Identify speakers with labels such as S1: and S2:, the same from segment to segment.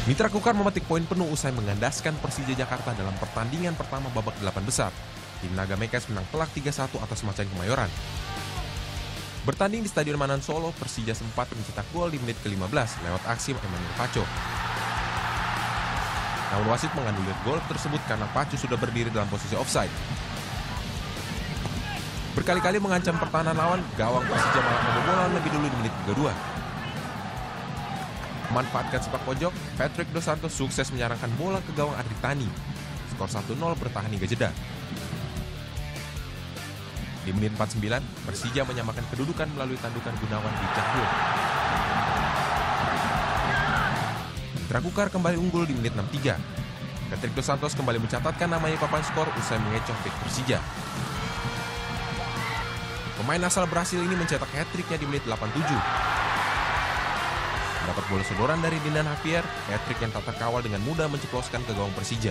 S1: Mitra Kukar memetik poin penuh usai mengandaskan Persija Jakarta dalam pertandingan pertama babak 8 besar. Tim Naga Mekes menang telak 3-1 atas Macan Kemayoran. Bertanding di Stadion Manan Solo, Persija sempat mencetak gol di menit ke-15 lewat aksi Emmanuel Paco. Namun wasit menganulir gol tersebut karena Paco sudah berdiri dalam posisi offside. Berkali-kali mengancam pertahanan lawan, gawang Persija malah kebobolan lebih dulu di menit 32. Memanfaatkan sepak pojok, Patrick Dos Santos sukses menyerangkan bola ke gawang Adritani. Skor 1-0 bertahan hingga jeda. Di menit 49, Persija menyamakan kedudukan melalui tandukan Gunawan di Cahyul. Mitra Kukar kembali unggul di menit 63. Patrick Dos Santos kembali mencatatkan namanya papan skor usai mengecoh bek Persija. Pemain asal Brasil ini mencetak hat-tricknya di menit 87. Dapat bola sodoran dari Dinan Javier, Patrick yang tak terkawal dengan mudah menceploskan ke gawang Persija.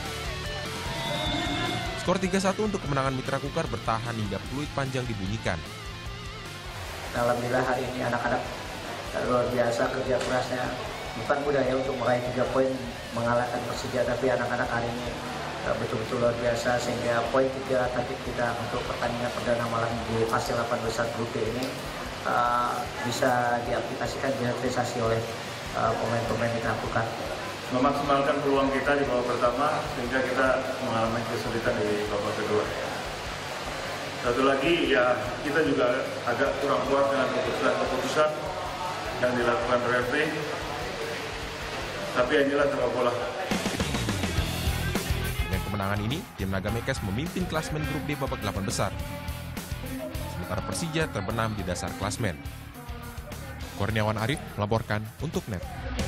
S1: Skor 3-1 untuk kemenangan Mitra Kukar bertahan hingga peluit panjang dibunyikan.
S2: Alhamdulillah hari ini anak-anak luar biasa kerja kerasnya. Bukan mudah ya untuk meraih 3 poin mengalahkan Persija, tapi anak-anak hari ini betul-betul luar biasa sehingga poin 3 target kita untuk pertandingan perdana malam di fase 8 besar grup B ini bisa diaplikasikan, direalisasi oleh pemain-pemain Mitra Kukar.
S3: Memaksimalkan peluang kita di babak pertama sehingga kita mengalami kesulitan di babak kedua. Satu lagi ya, kita juga agak kurang puas dengan keputusan yang dilakukan referee. Tapi inilah sepak bola.
S1: Dengan kemenangan ini, tim Naga Mekes memimpin klasmen grup D babak 8 besar. Sementara Persija terbenam di dasar klasmen. Kurniawan Arif melaporkan untuk NET.